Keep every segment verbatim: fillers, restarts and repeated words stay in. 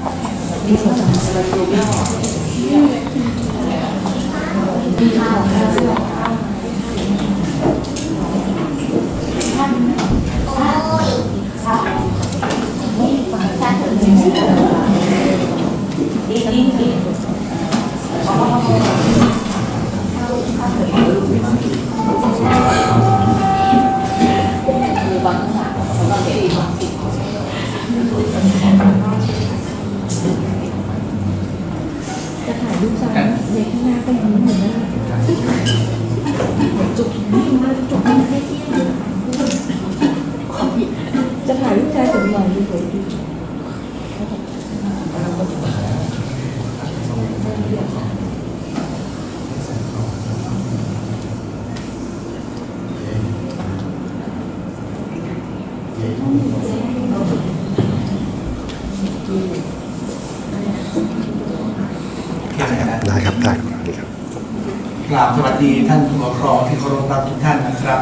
จะถ่ายรูปซ้ายในข้างหน้าก็ยิ้มเหมือนกันจุกนี่มาจุกนี่ให้เที่ยวจะถ่ายรูปชายสวยหน่อยดีกว่าดีได้ครับได้ครับกราบสวัสดีท่านผู้ปกครองที่เคารพรักทุกท่านนะครับ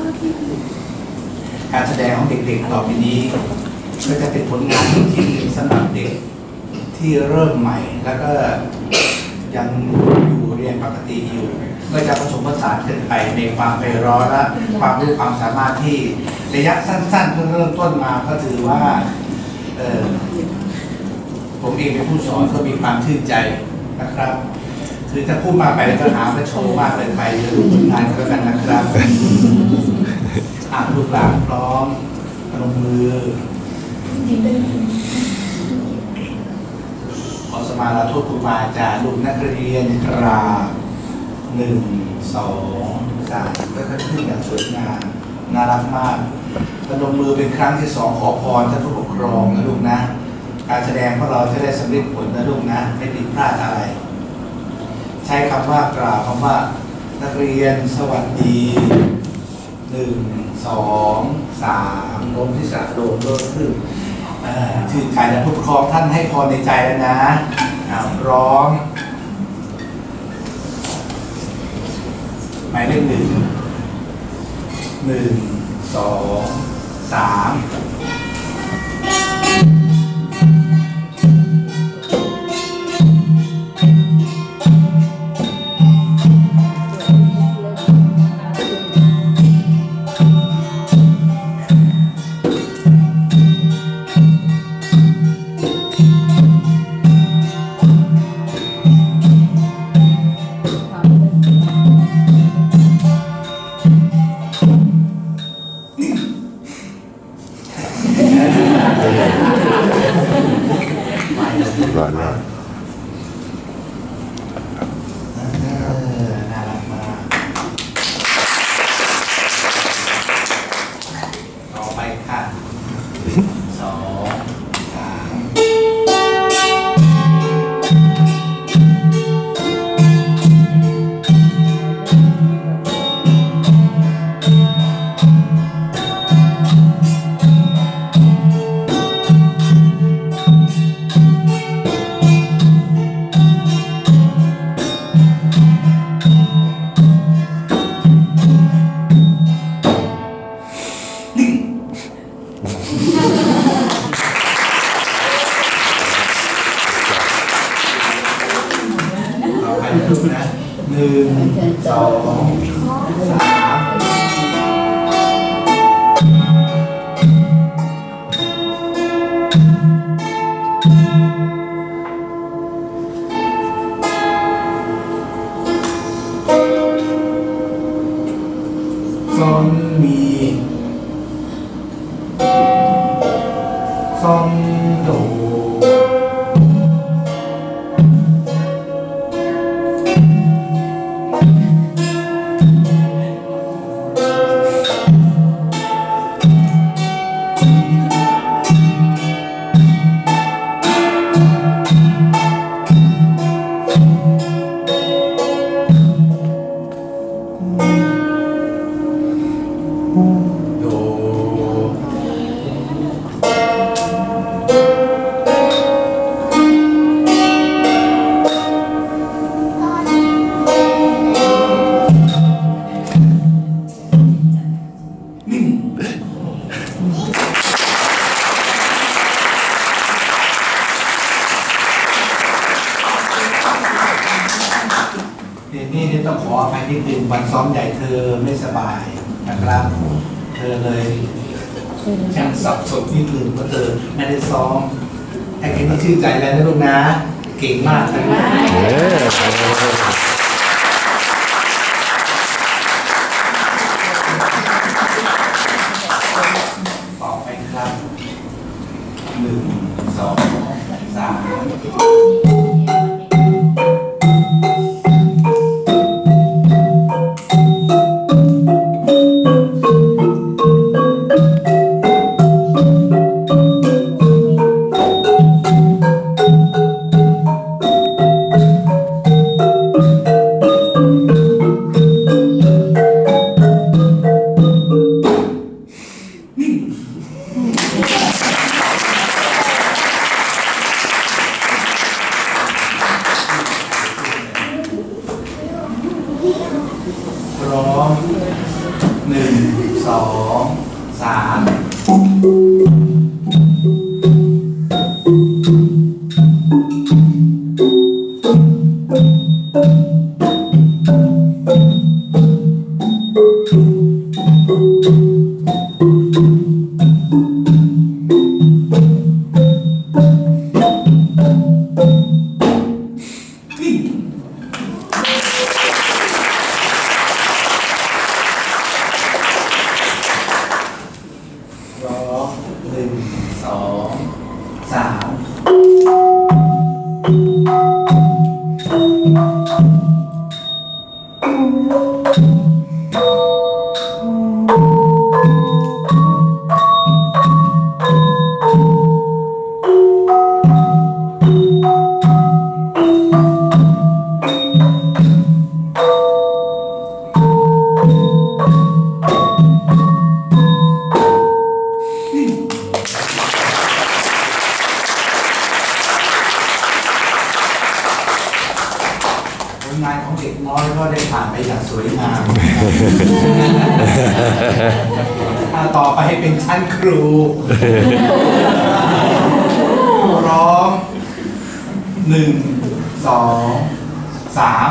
การแสดงของเด็กๆต่อไปนี้ก็จะเป็นผลงานที่สำหรับเด็กที่เริ่มใหม่แล้วก็ยังอยู่เรียนปกติอยู่ก็จะผสมผสานกันไปในความไพเราะและความรู้ความสามารถที่ระยะสั้นๆเพิ่งเริ่มต้นมาก็ถือว่าเออผมเองเป็นผู้สอนก็มีความชื่นใจนะครับคือถ้าพูดมากไปแล้วก็หาว่าโชว์มากเลยไปจะรู้ผลงานก็แล้วกันนะครับอ่านลูกหลานพร้อมพนมมือขอสมาลาโทษครูบาอาจารย์ลูกนักเรียนกราบหนึ่งสองสามก็ขึ้นอย่างสวยงามน่ารักมากพนมมือเป็นครั้งที่สองขอพรท่านผู้ปกครองนะลูกนะการแสดงของเราจะได้สำเร็จผลนะลูกนะไม่ผิดพลาดอะไรใช้คำว่ากล่าวคำว่านักเรียนสวัสดีหนึ่งสองสามลมที่สะโดดเริ่มขึ้นชื่นใจและผู้ปกครองท่านให้พรในใจแล้วนะร้องหมายเลขหนึ่งหนึ่งสองสามร้อนร้อนน่ารักมากต่อไปค่ะสองสามดูนะหนึ่งสองสามซอนมีซอนโดนนี่เนี่ยต้องขออภัยนิดนึงวันซ้อมใหญ่เธอไม่สบายนะครับ เธอเลยยังสับสนนิดนึงเพราะเธอไม่ได้ซ้อมไอ้แค่นี้ชื่นใจแล้วนะลูกนะเก่งมากเลยต่อไปครับหนึ่งสองสามพร้อมหนึ่งสองสามร้องหนึ่งสองสามผลงานของเด็กน้อยก็ได้ผ่านไปอย่างสวยงาม ต่อไปให้เป็นชั้นครูร้องหนึ่งสองสาม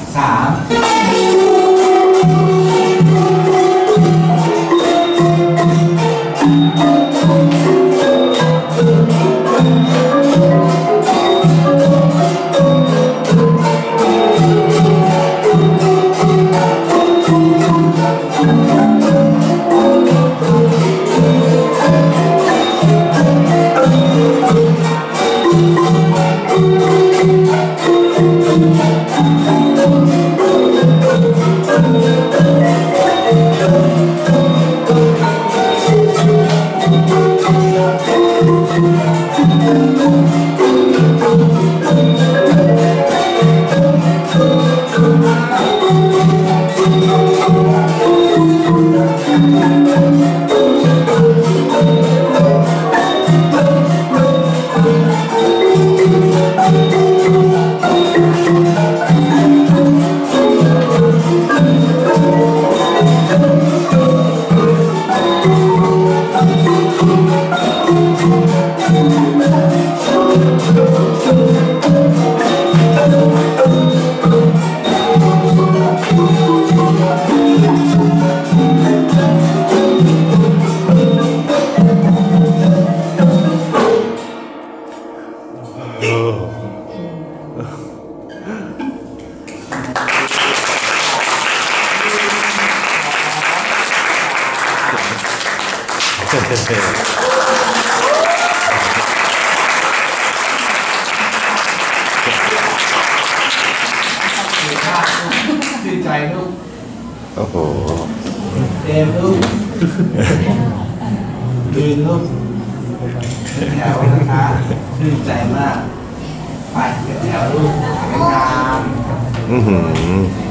สามชื่นใจลูกโอ้โหเดมลูกยืนลูกแถวนะคะชื่นใจมากไปแถวลูกงามอือหือ